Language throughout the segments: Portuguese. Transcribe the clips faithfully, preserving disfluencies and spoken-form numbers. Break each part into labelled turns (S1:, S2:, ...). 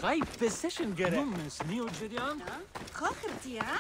S1: خايف في السيشن جرى من سنيو جريان
S2: خاخرتي ها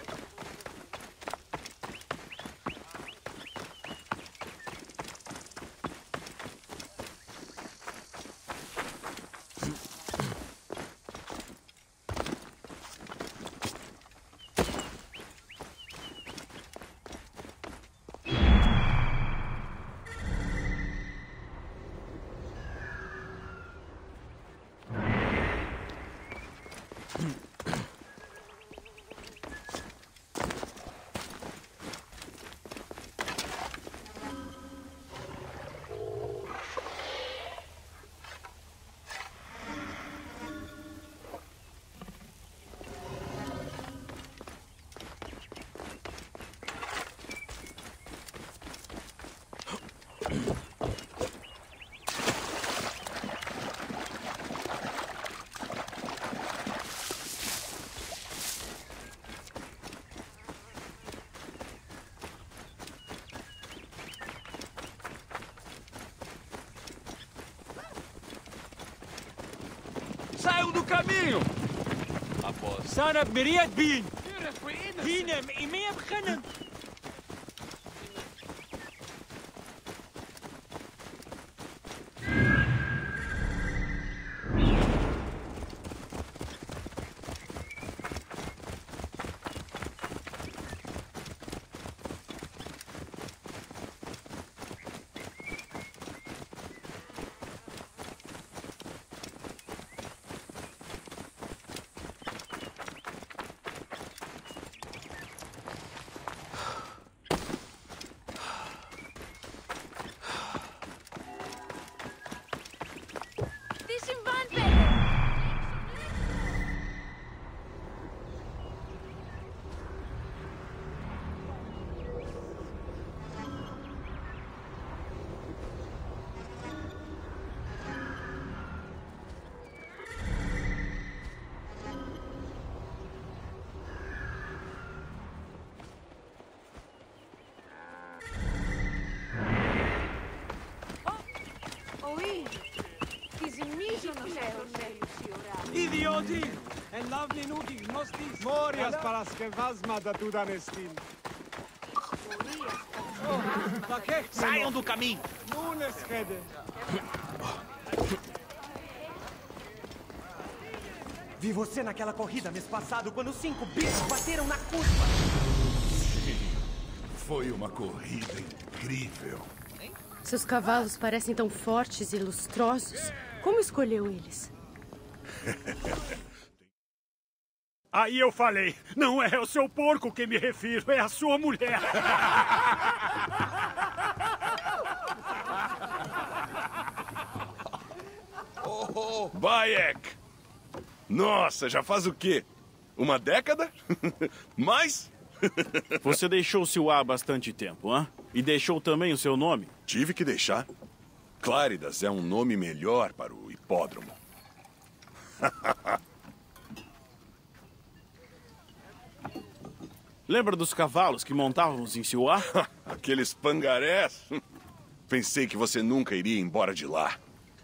S1: Saiam do caminho!
S3: Após.
S1: Sana Miriad Bin! Hinem Imeb Khanan! Idioti! En lavni nuti, nostis...
S4: Morias paraskevasma da Dudanestin.
S1: Saiam do caminho!
S4: Nunes Rede.
S5: Vi você naquela corrida mês passado, quando os cinco bichos bateram na curva.
S6: Sim, foi uma corrida incrível.
S7: Seus cavalos parecem tão fortes e lustrosos. Como escolheu eles?
S4: Aí eu falei, não é o seu porco que me refiro, é a sua mulher.
S6: Oh, oh. Bayek! Nossa, já faz o quê? Uma década? Mais?
S8: Você deixou Siuá há bastante tempo, hã? E deixou também o seu nome?
S6: Tive que deixar. Cláridas é um nome melhor para o hipódromo.
S8: Lembra dos cavalos que montávamos em Siuá?
S6: Aqueles pangarés. Pensei que você nunca iria embora de lá.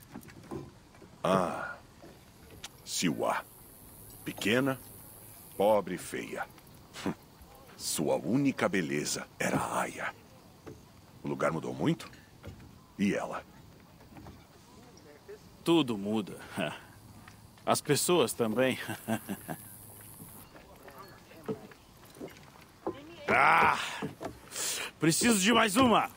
S6: Ah, Siuá. Pequena, pobre e feia. Sua única beleza era a Aya. O lugar mudou muito? E ela?
S8: Tudo muda. As pessoas também. Ah! Preciso de mais uma!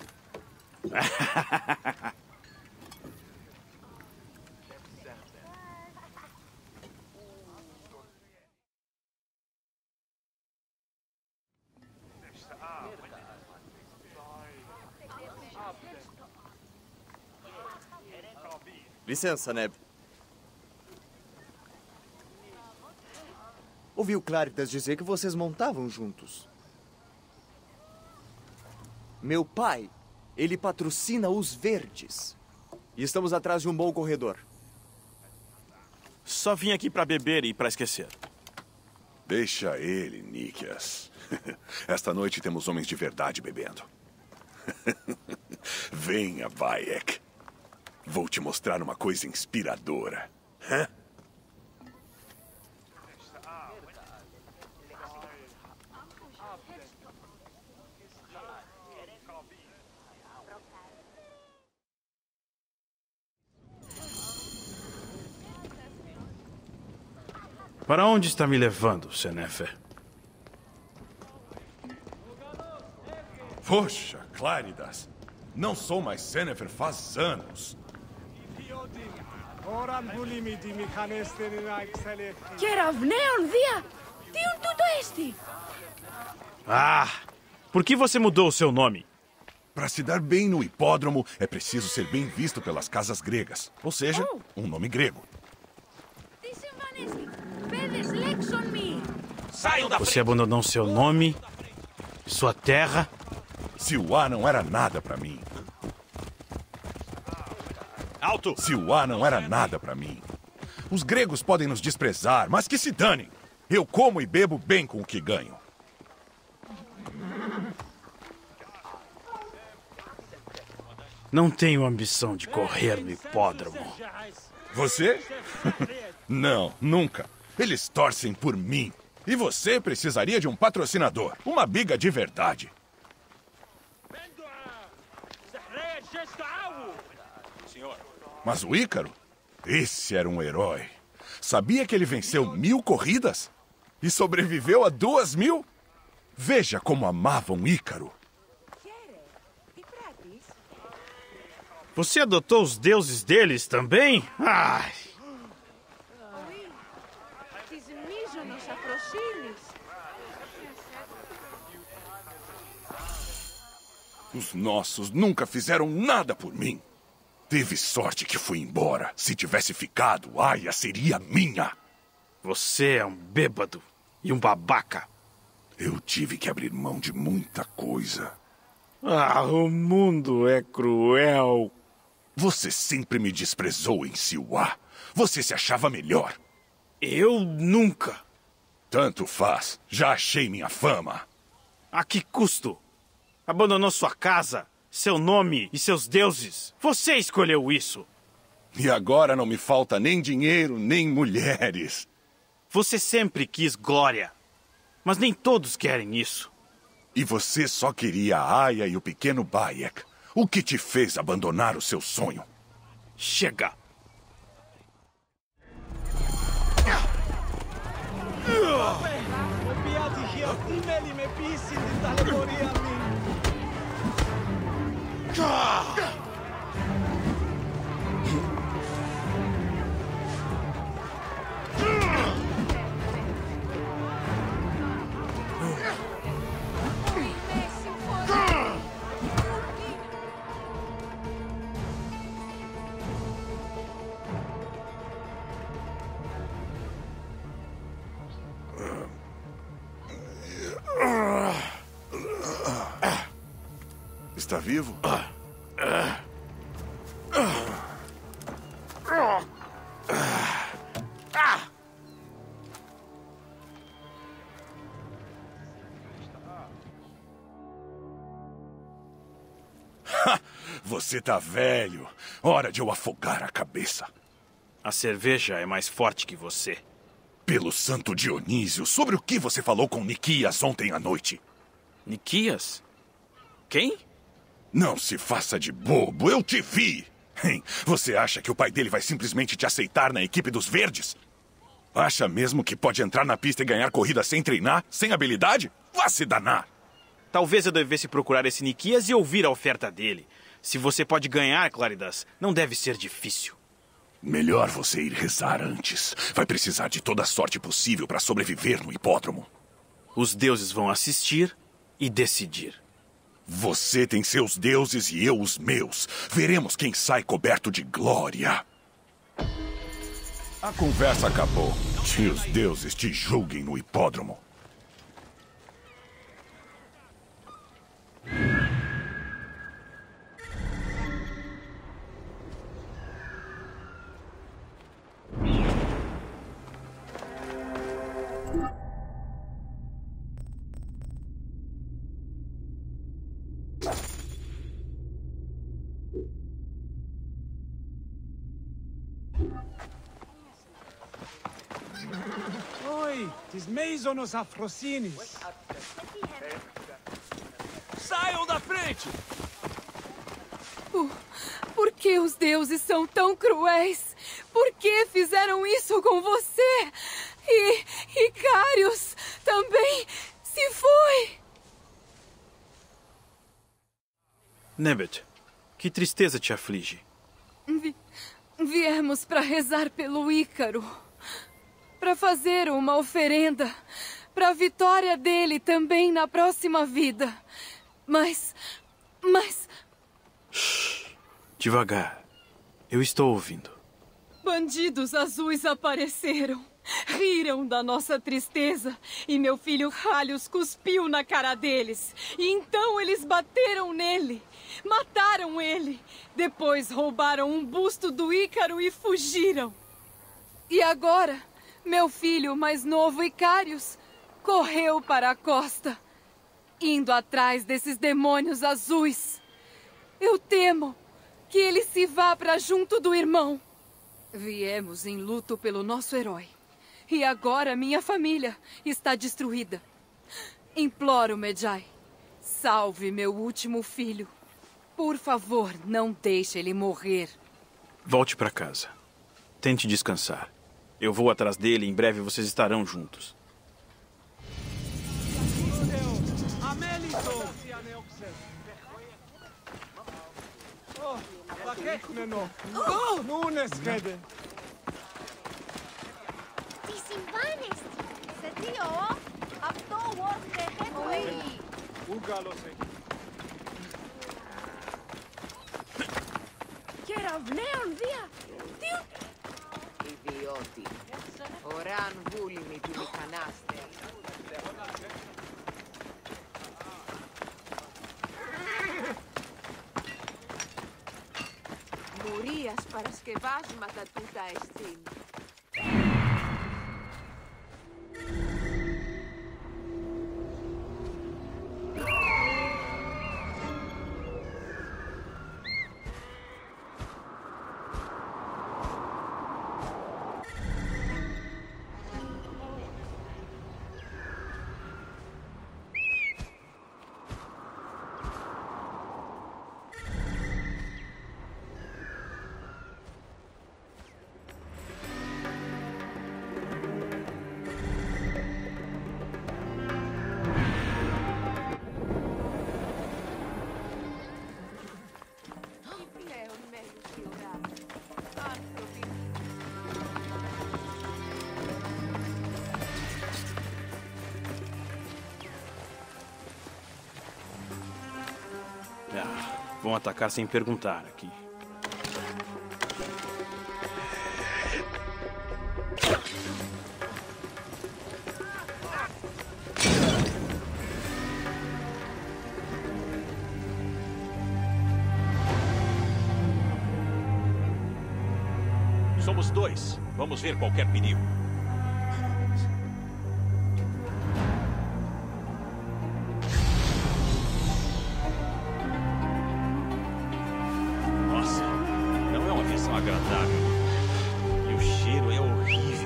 S9: Licença, Neb. Ouvi o Cláridas dizer que vocês montavam juntos. Meu pai, ele patrocina os verdes. E estamos atrás de um bom corredor.
S8: Só vim aqui para beber e para esquecer.
S6: Deixa ele, Nikias. Esta noite temos homens de verdade bebendo. Venha, Bayek. Vou te mostrar uma coisa inspiradora. Hã?
S8: Para onde está me levando, Senefer?
S6: Poxa, Cláridas. Não sou mais Senefer faz anos.
S8: Ah! Por que você mudou o seu nome?
S6: Para se dar bem no hipódromo, é preciso ser bem visto pelas casas gregas. Ou seja, um nome grego.
S3: Saiam da
S8: Você abandonou seu nome, sua terra.
S6: Siwa não era nada para mim.
S3: Alto!
S6: Siwa não era nada para mim. Os gregos podem nos desprezar, mas que se danem. Eu como e bebo bem com o que ganho.
S8: Não tenho ambição de correr no hipódromo.
S6: Você? Não, nunca. Eles torcem por mim. E você precisaria de um patrocinador. Uma biga de verdade. Mas o Ícaro? Esse era um herói. Sabia que ele venceu mil corridas? E sobreviveu a duas mil? Veja como amavam Ícaro.
S8: Você adotou os deuses deles também? Ai!
S6: Os nossos nunca fizeram nada por mim. Teve sorte que fui embora. Se tivesse ficado, Aia seria minha.
S8: Você é um bêbado e um babaca.
S6: Eu tive que abrir mão de muita coisa.
S8: Ah, o mundo é cruel.
S6: Você sempre me desprezou em Siwa. Você se achava melhor.
S8: Eu nunca.
S6: Tanto faz. Já achei minha fama.
S8: A que custo? Abandonou sua casa, seu nome e seus deuses. Você escolheu isso.
S6: E agora não me falta nem dinheiro, nem mulheres.
S8: Você sempre quis glória. Mas nem todos querem isso.
S6: E você só queria a Aia e o pequeno Bayek. O que te fez abandonar o seu sonho?
S8: Chega!
S6: Está vivo? Você tá velho. Hora de eu afogar a cabeça.
S8: A cerveja é mais forte que você.
S6: Pelo santo Dionísio, sobre o que você falou com Nikias ontem à noite?
S8: Nikias? Quem?
S6: Não se faça de bobo, eu te vi! Hein, você acha que o pai dele vai simplesmente te aceitar na equipe dos Verdes? Acha mesmo que pode entrar na pista e ganhar corrida sem treinar, sem habilidade? Vá se danar!
S8: Talvez eu devesse procurar esse Nikias e ouvir a oferta dele. Se você pode ganhar, Cláridas, não deve ser difícil.
S6: Melhor você ir rezar antes. Vai precisar de toda a sorte possível para sobreviver no hipódromo.
S8: Os deuses vão assistir e decidir.
S6: Você tem seus deuses e eu os meus. Veremos quem sai coberto de glória. A conversa acabou. Que os deuses te julguem no hipódromo.
S1: Oi, tis meizonos afrosinis.
S3: Saiam da frente!
S2: Por, por que os deuses são tão cruéis? Por que fizeram isso com você? E Icarius também se foi.
S8: Nebbet, que tristeza te aflige.
S2: Vi viemos para rezar pelo Ícaro. Para fazer uma oferenda para a vitória dele também na próxima vida. Mas... mas...
S8: Shhh. Devagar. Eu estou ouvindo.
S2: Bandidos azuis apareceram. Riram da nossa tristeza. E meu filho Halios cuspiu na cara deles. E então eles bateram nele. Mataram ele. Depois roubaram um busto do Ícaro e fugiram. E agora, meu filho mais novo, Icarius, correu para a costa, indo atrás desses demônios azuis. Eu temo que ele se vá para junto do irmão. Viemos em luto pelo nosso herói. E agora minha família está destruída. Imploro, Medjay, salve meu último filho. Por favor, não deixe ele morrer.
S8: Volte para casa. Tente descansar. Eu vou atrás dele e em breve vocês estarão juntos.
S10: Κεραυναίων βία! Τι... Ιδιώτη. Ωράν βούλημη του μηχανάστε. Μουρίας παρασκευάσματα τούτα εστίν.
S8: Ah, vão atacar sem perguntar aqui.
S3: Somos dois. Vamos ver qualquer perigo. Nossa, não é uma visão agradável. E o cheiro é horrível.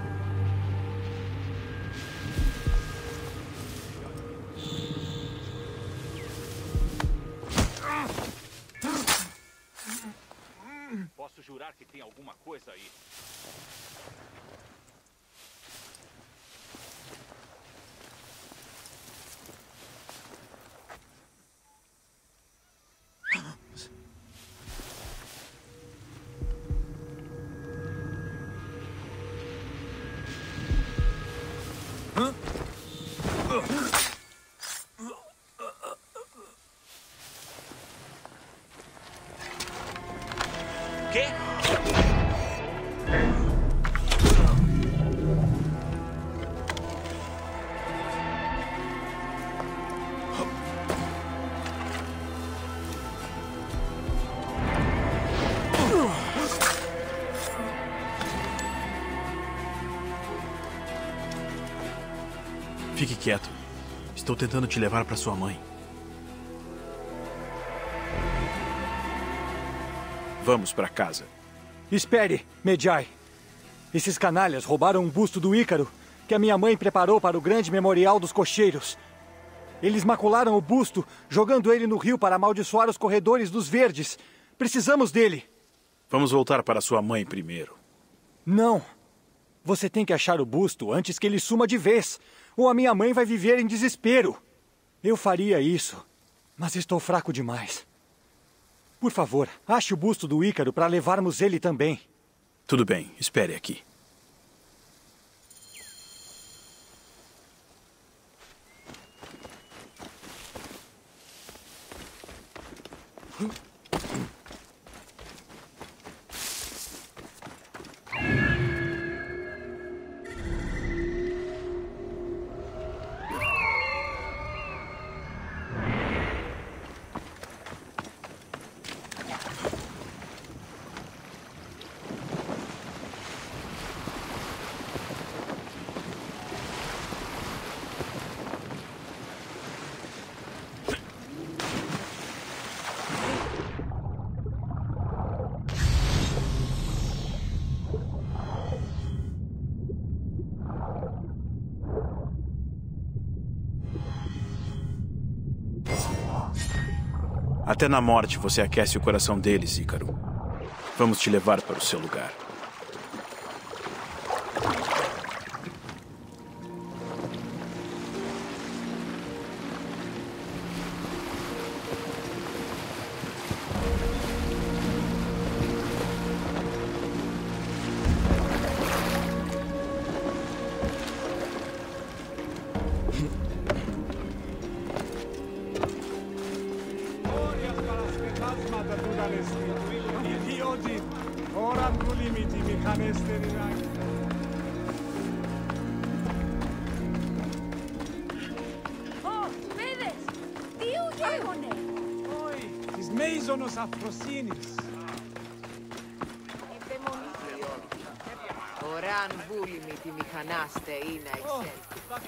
S3: Posso jurar que tem alguma coisa aí. Quê?
S8: Fique quieto. Estou tentando te levar para sua mãe. Vamos para casa.
S5: Espere, Medjay. Esses canalhas roubaram um busto do Ícaro que a minha mãe preparou para o grande memorial dos cocheiros. Eles macularam o busto, jogando ele no rio para amaldiçoar os corredores dos verdes. Precisamos dele.
S8: Vamos voltar para sua mãe primeiro.
S5: Não. Você tem que achar o busto antes que ele suma de vez, ou a minha mãe vai viver em desespero. Eu faria isso, mas estou fraco demais. Por favor, ache o busto do Ícaro para levarmos ele também.
S8: Tudo bem, espere aqui. Até na morte você aquece o coração deles, Ícaro. Vamos te levar para o seu lugar.
S10: Oran vulimit imikanaste ina exel.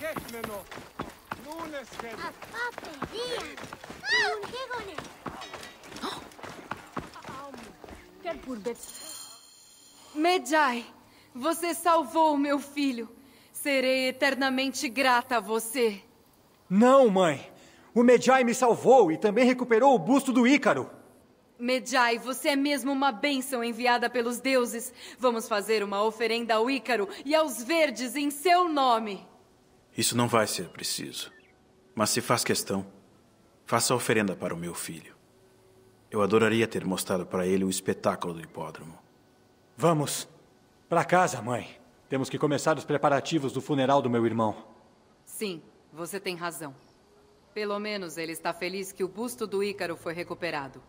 S2: Medjay, você salvou meu filho. Serei eternamente grata a você.
S5: Não, mãe. O Medjay me salvou e também recuperou o busto do Ícaro.
S2: Medjay, você é mesmo uma bênção enviada pelos deuses. Vamos fazer uma oferenda ao Ícaro e aos verdes em seu nome.
S8: Isso não vai ser preciso. Mas se faz questão, faça a oferenda para o meu filho. Eu adoraria ter mostrado para ele o espetáculo do hipódromo.
S5: Vamos. Para casa, mãe. Temos que começar os preparativos do funeral do meu irmão.
S2: Sim, você tem razão. Pelo menos ele está feliz que o busto do Ícaro foi recuperado.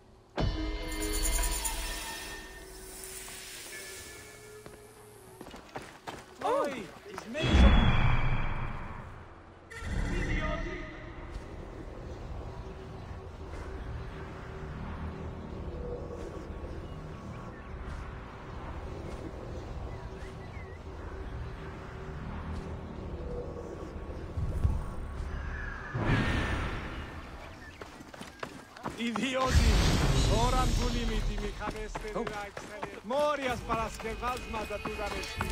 S1: Oi! Idioti! Oran bulimiti mi kaneste niraksene. Morias paraskevas madaturaresti.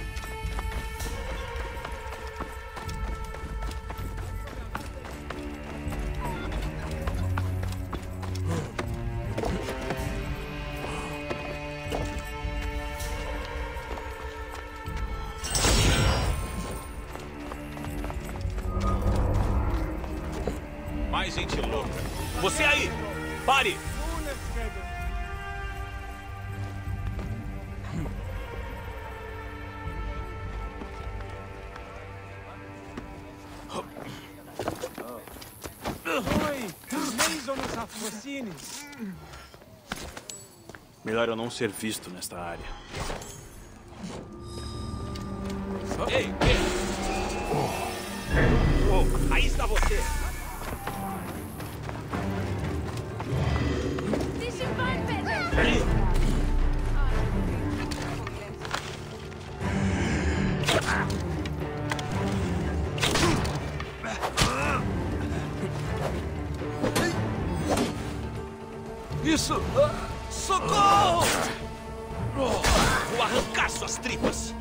S3: Mais gente louca. Você aí! Pare! Melhor eu não ser visto nesta área. Ei, ei! Oh, aí está você!
S1: Isso! Socorro!
S3: Vou arrancar suas tripas!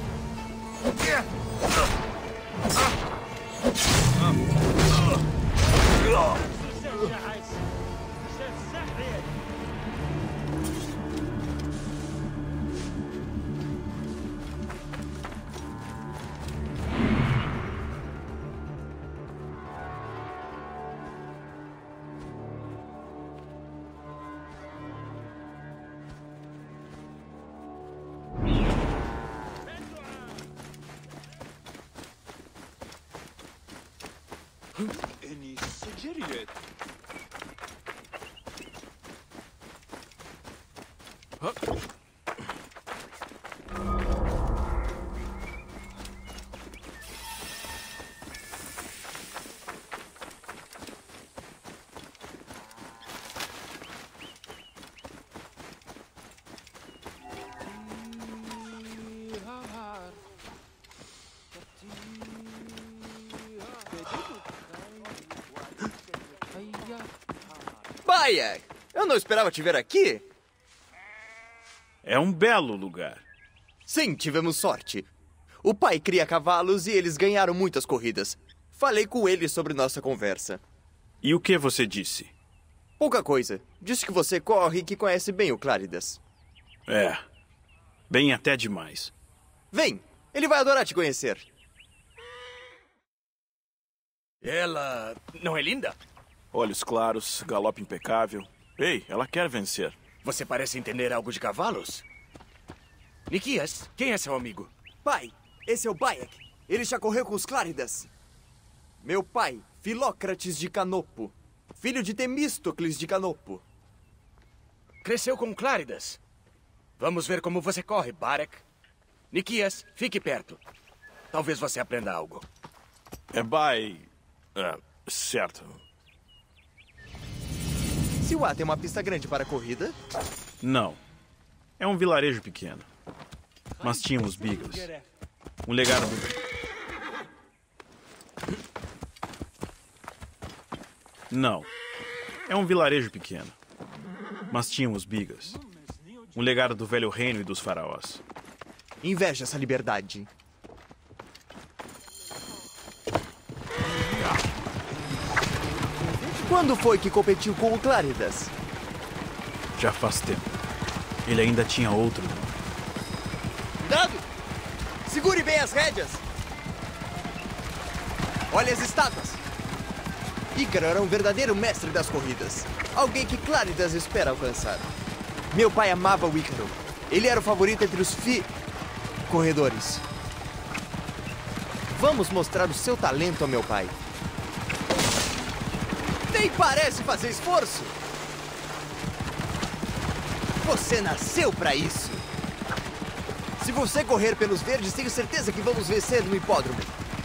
S9: Baia, eu não esperava te ver aqui.
S8: É um belo lugar.
S9: Sim, tivemos sorte. O pai cria cavalos e eles ganharam muitas corridas. Falei com ele sobre nossa conversa.
S8: E o que você disse?
S9: Pouca coisa. Disse que você corre e que conhece bem o Cláridas.
S8: É, bem até demais.
S9: Vem, ele vai adorar te conhecer.
S11: Ela não é linda?
S3: Olhos claros, galope impecável. Ei, ela quer vencer.
S11: Você parece entender algo de cavalos. Nikias, quem é seu amigo?
S9: Pai, esse é o Bayek. Ele já correu com os Cláridas. Meu pai, Filócrates de Canopo. Filho de Temístocles de Canopo.
S11: Cresceu com Cláridas. Vamos ver como você corre, Barek. Nikias, fique perto. Talvez você aprenda algo.
S3: É Bai... É, certo.
S9: Siwa tem uma pista grande para a corrida?
S8: Não. É um vilarejo pequeno. Mas tinha os Beagles. Um legado do... Não. É um vilarejo pequeno. Mas tinha os Beagles. Um legado do velho reino e dos faraós.
S9: Inveja essa liberdade. Quando foi que competiu com o Cláridas?
S8: Já faz tempo. Ele ainda tinha outro nome.
S9: Cuidado! Segure bem as rédeas! Olha as estátuas! Ícaro era um verdadeiro mestre das corridas. Alguém que Cláridas espera alcançar. Meu pai amava o Ícaro. Ele era o favorito entre os fi... corredores. Vamos mostrar o seu talento ao meu pai. Nem parece fazer esforço. Você nasceu pra isso. Se você correr pelos verdes, tenho certeza que vamos vencer no hipódromo.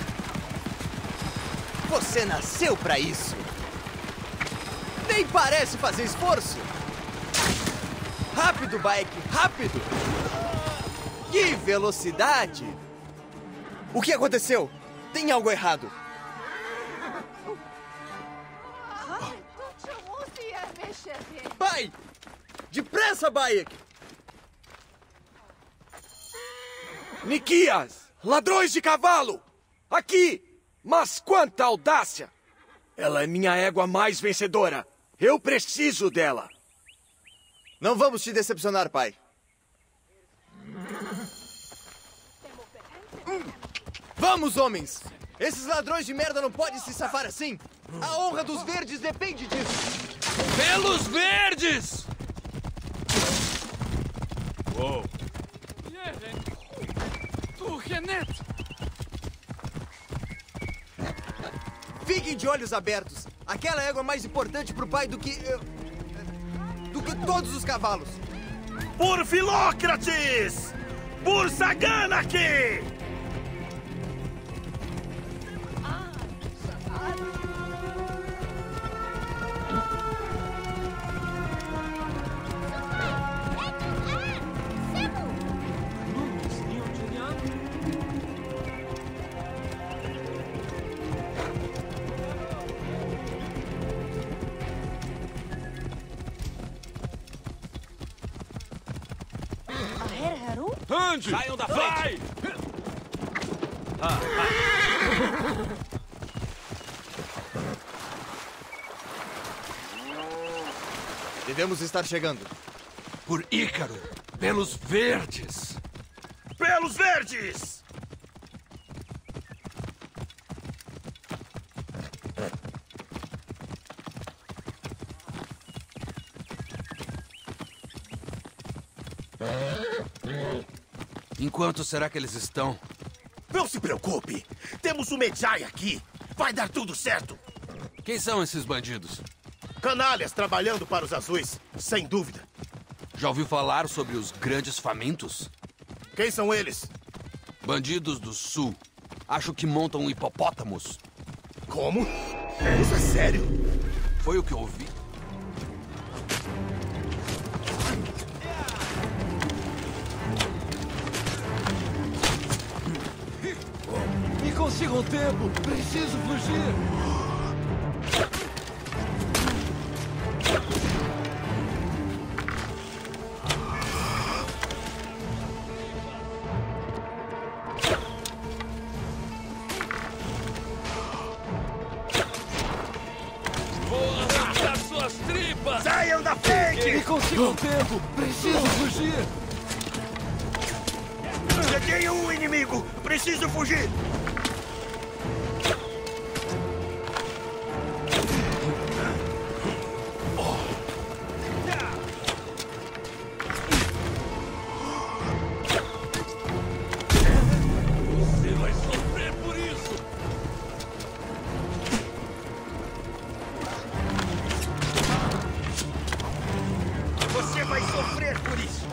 S9: Você nasceu pra isso. Nem parece fazer esforço. Rápido, Bayek, rápido. Que velocidade. O que aconteceu? Tem algo errado. Pai! Depressa, Bayek!
S11: Nikias! Ladrões de cavalo! Aqui! Mas quanta audácia! Ela é minha égua mais vencedora. Eu preciso dela.
S9: Não vamos te decepcionar, pai. Vamos, homens! Esses ladrões de merda não podem se safar assim! A honra dos verdes depende disso!
S1: Pelos verdes!
S3: Uou!
S1: Tu, Renet!
S9: Fiquem de olhos abertos! Aquela égua é mais importante pro pai do que... eu- do que todos os cavalos!
S4: Por Filócrates! Por Saganak!
S1: Ande! Saiam da frente!
S3: Ah,
S9: Devemos estar chegando.
S11: Por Ícaro! Pelos verdes!
S4: Pelos verdes!
S11: Em quanto será que eles estão?
S4: Não se preocupe! Temos o Medjay aqui! Vai dar tudo certo!
S12: Quem são esses bandidos?
S11: Canalhas trabalhando para os azuis, sem dúvida.
S12: Já ouviu falar sobre os grandes famintos?
S11: Quem são eles?
S12: Bandidos do sul. Acho que montam hipopótamos.
S11: Como? Isso é sério?
S12: Foi o que eu ouvi.
S1: Me consiga um tempo! Preciso fugir!
S13: Vou arrancar suas tripas!
S11: Saiam da frente!
S1: Me consiga um tempo! Preciso fugir!
S11: Peguei um inimigo! Preciso fugir!
S13: Você vai sofrer por isso!
S11: Você vai sofrer por isso!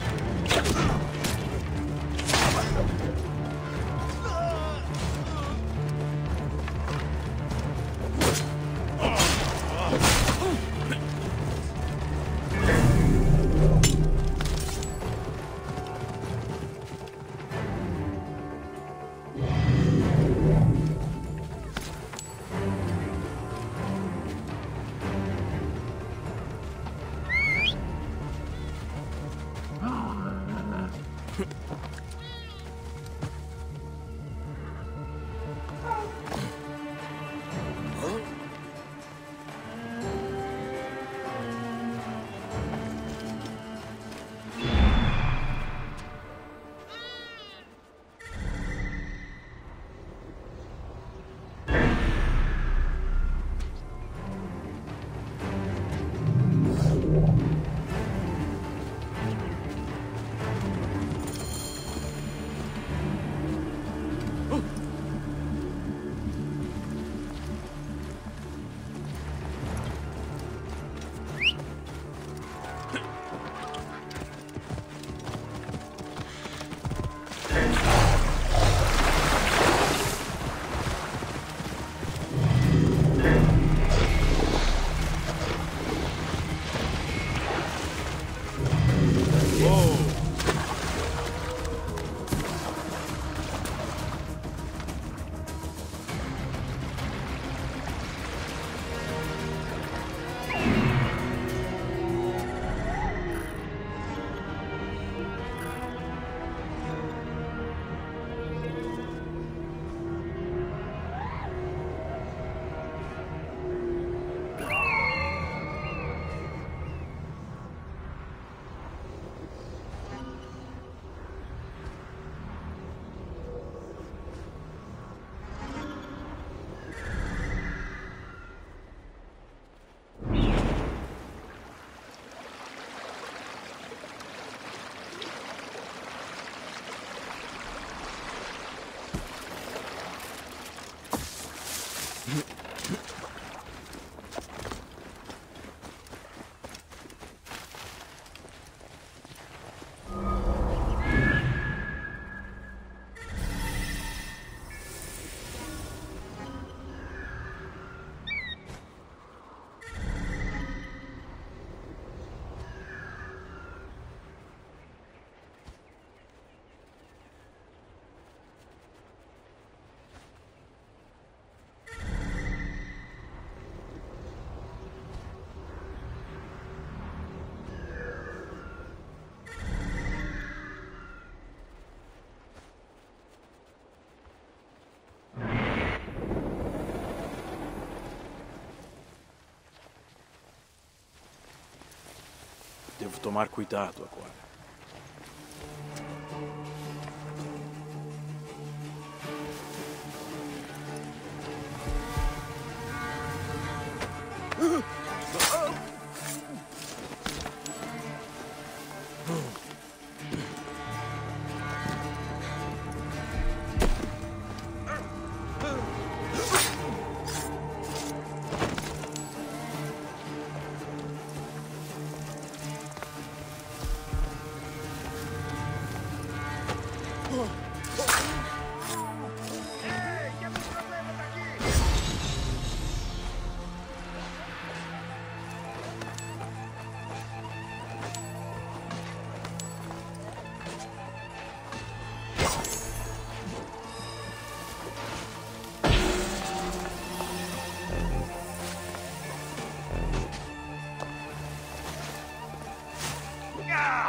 S8: Devo tomar cuidado agora.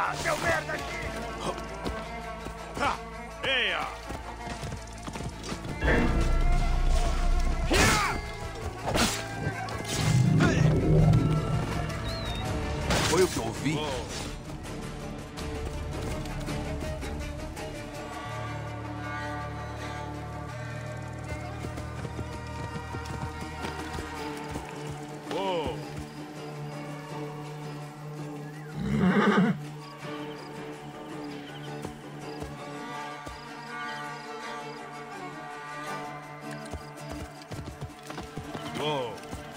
S4: Ah, seu merda aqui! Ha! Eia!
S12: Foi o que eu ouvi?
S4: Oh. Oh.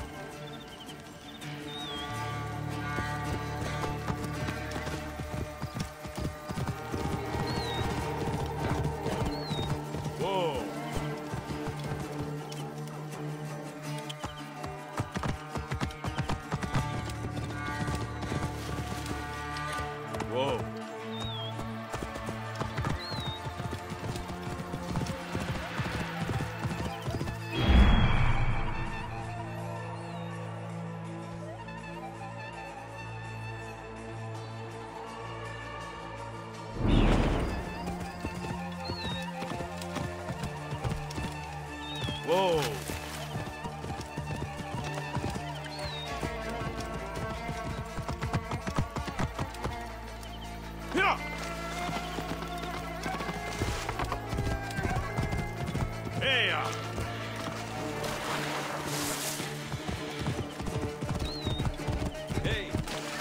S4: Whoa. Whoa. Whoa. Yeah. Hey. Hey.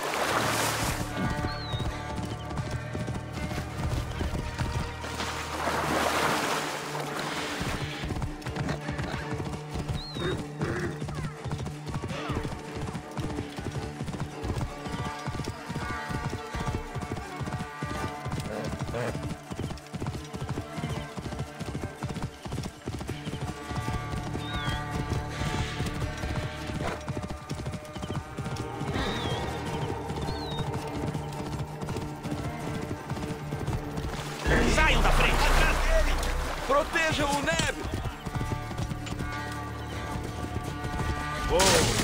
S4: Saiam da frente! Atrás dele!
S12: Protejam o Neb!
S4: Oh.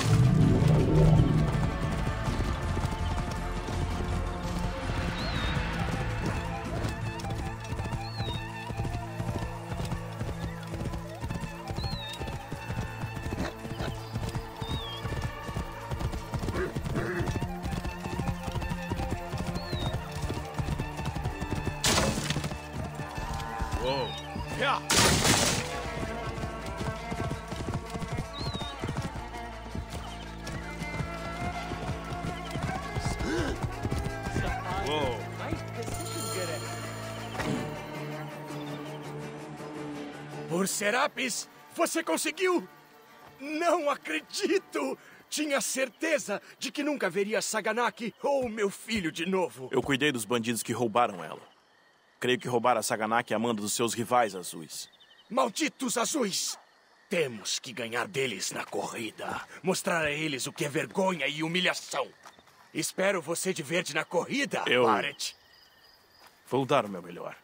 S4: Whoa. Yeah. Whoa. Por Serapis, você conseguiu? Não acredito! Tinha certeza de que nunca veria Saganak ou meu filho de novo.
S3: Eu cuidei dos bandidos que roubaram ela. Creio que roubaram a Saganak a mando dos seus rivais azuis.
S11: Malditos azuis! Temos que ganhar deles na corrida. Mostrar a eles o que é vergonha e humilhação. Espero você de verde na corrida,
S3: Eu...
S11: Barret.
S3: Vou dar o meu melhor.